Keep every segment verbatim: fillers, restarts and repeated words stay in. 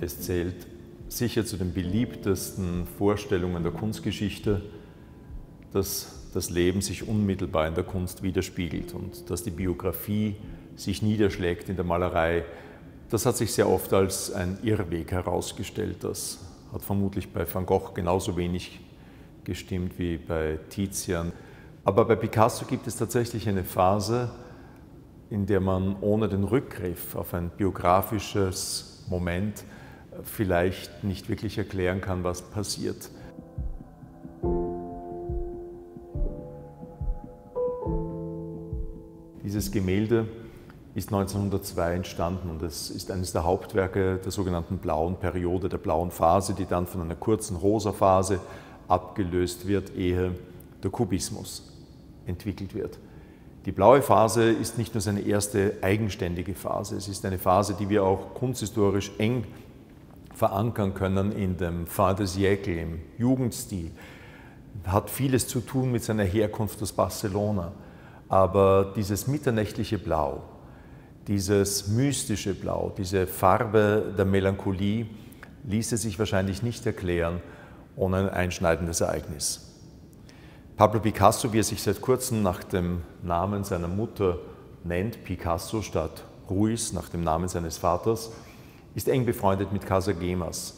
Es zählt sicher zu den beliebtesten Vorstellungen der Kunstgeschichte, dass das Leben sich unmittelbar in der Kunst widerspiegelt und dass die Biografie sich niederschlägt in der Malerei. Das hat sich sehr oft als ein Irrweg herausgestellt. Das hat vermutlich bei Van Gogh genauso wenig gestimmt wie bei Tizian. Aber bei Picasso gibt es tatsächlich eine Phase, in der man ohne den Rückgriff auf ein biografisches Moment vielleicht nicht wirklich erklären kann, was passiert. Dieses Gemälde ist neunzehnhundertzwei entstanden und es ist eines der Hauptwerke der sogenannten blauen Periode, der blauen Phase, die dann von einer kurzen rosa Phase abgelöst wird, ehe der Kubismus entwickelt wird. Die blaue Phase ist nicht nur seine erste eigenständige Phase, es ist eine Phase, die wir auch kunsthistorisch eng verankern können in dem Fin de siècle, im Jugendstil. Hat vieles zu tun mit seiner Herkunft aus Barcelona, aber dieses mitternächtliche Blau, dieses mystische Blau, diese Farbe der Melancholie ließe sich wahrscheinlich nicht erklären ohne ein einschneidendes Ereignis. Pablo Picasso, wie er sich seit kurzem nach dem Namen seiner Mutter nennt, Picasso statt Ruiz, nach dem Namen seines Vaters, ist eng befreundet mit Casagemas.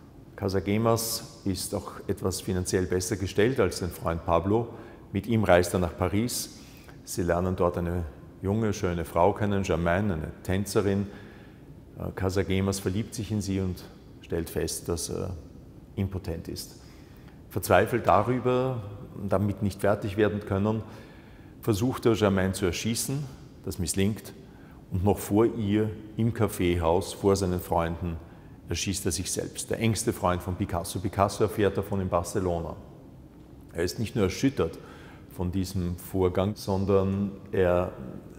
Casagemas ist auch etwas finanziell besser gestellt als sein Freund Pablo. Mit ihm reist er nach Paris. Sie lernen dort eine junge, schöne Frau kennen, Germaine, eine Tänzerin. Casagemas verliebt sich in sie und stellt fest, dass er impotent ist. Verzweifelt darüber, damit nicht fertig werden können, versucht er, Germaine zu erschießen. Das misslingt. Und noch vor ihr, im Kaffeehaus, vor seinen Freunden, erschießt er sich selbst. Der engste Freund von Picasso. Picasso erfährt davon in Barcelona. Er ist nicht nur erschüttert von diesem Vorgang, sondern er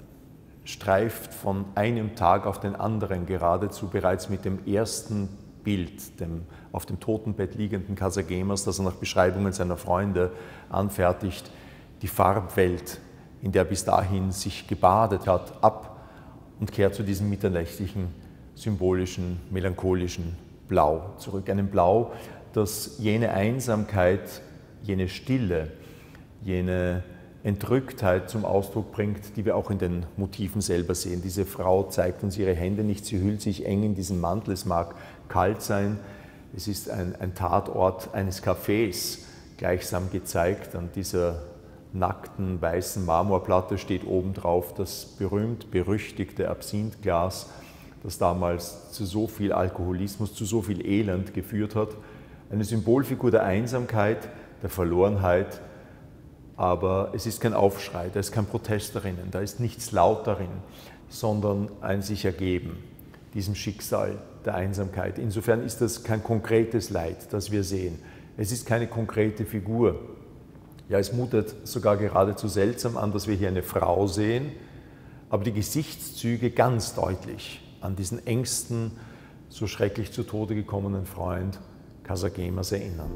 streift von einem Tag auf den anderen geradezu bereits mit dem ersten Bild, dem auf dem Totenbett liegenden Casagemas, das er nach Beschreibungen seiner Freunde anfertigt, die Farbwelt, in der er bis dahin sich gebadet hat, ab und kehrt zu diesem mitternächtlichen, symbolischen, melancholischen Blau zurück. Einem Blau, das jene Einsamkeit, jene Stille, jene Entrücktheit zum Ausdruck bringt, die wir auch in den Motiven selber sehen. Diese Frau zeigt uns ihre Hände nicht, sie hüllt sich eng in diesen Mantel, es mag kalt sein, es ist ein, ein Tatort eines Cafés gleichsam gezeigt. An dieser nackten weißen Marmorplatte steht obendrauf das berühmt-berüchtigte Absinthglas, das damals zu so viel Alkoholismus, zu so viel Elend geführt hat. Eine Symbolfigur der Einsamkeit, der Verlorenheit, aber es ist kein Aufschrei, da ist kein Protest darinnen, da ist nichts laut darin, sondern ein sich ergeben, diesem Schicksal der Einsamkeit. Insofern ist das kein konkretes Leid, das wir sehen. Es ist keine konkrete Figur. Ja, es mutet sogar geradezu seltsam an, dass wir hier eine Frau sehen, aber die Gesichtszüge ganz deutlich an diesen engsten, so schrecklich zu Tode gekommenen Freund Casagemas erinnern.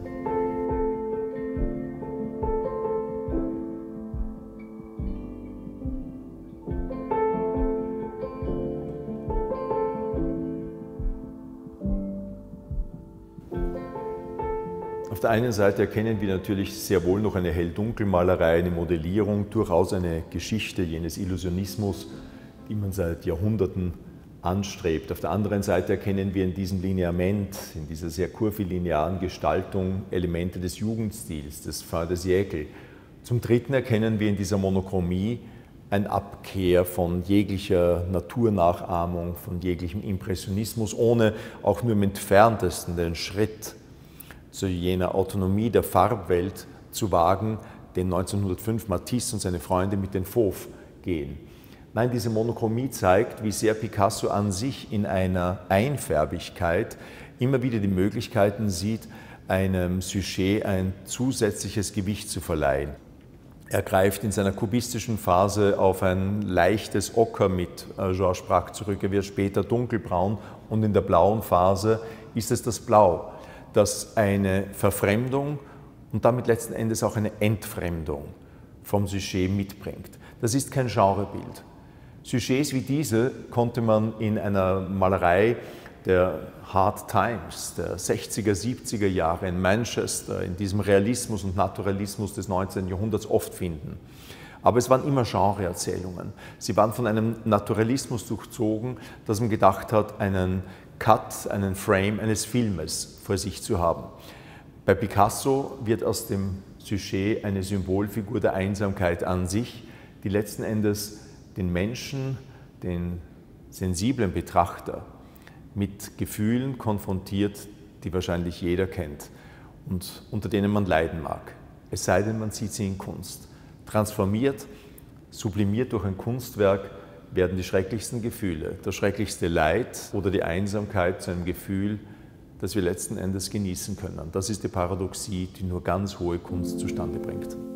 Auf der einen Seite erkennen wir natürlich sehr wohl noch eine Hell-Dunkel-Malerei, eine Modellierung, durchaus eine Geschichte jenes Illusionismus, die man seit Jahrhunderten anstrebt. Auf der anderen Seite erkennen wir in diesem Lineament, in dieser sehr kurvilinearen Gestaltung Elemente des Jugendstils, des Fin de siècle. Zum Dritten erkennen wir in dieser Monochromie eine Abkehr von jeglicher Naturnachahmung, von jeglichem Impressionismus, ohne auch nur im Entferntesten den Schritt zu jener Autonomie der Farbwelt zu wagen, den neunzehnhundertfünf Matisse und seine Freunde mit den Fauves gehen. Nein, diese Monochromie zeigt, wie sehr Picasso an sich in einer Einfärbigkeit immer wieder die Möglichkeiten sieht, einem Sujet ein zusätzliches Gewicht zu verleihen. Er greift in seiner kubistischen Phase auf ein leichtes Ocker mit Georges Braque zurück, er wird später dunkelbraun und in der blauen Phase ist es das Blau, das eine Verfremdung und damit letzten Endes auch eine Entfremdung vom Sujet mitbringt. Das ist kein Genrebild. Sujets wie diese konnte man in einer Malerei der Hard Times, der sechziger, siebziger Jahre in Manchester, in diesem Realismus und Naturalismus des neunzehnten Jahrhunderts oft finden. Aber es waren immer Genreerzählungen. Sie waren von einem Naturalismus durchzogen, dass man gedacht hat, einen Cut, einen Frame eines Filmes vor sich zu haben. Bei Picasso wird aus dem Sujet eine Symbolfigur der Einsamkeit an sich, die letzten Endes den Menschen, den sensiblen Betrachter mit Gefühlen konfrontiert, die wahrscheinlich jeder kennt und unter denen man leiden mag. Es sei denn, man sieht sie in Kunst. Transformiert, sublimiert durch ein Kunstwerk werden die schrecklichsten Gefühle, das schrecklichste Leid oder die Einsamkeit zu einem Gefühl, das wir letzten Endes genießen können. Das ist die Paradoxie, die nur ganz hohe Kunst zustande bringt.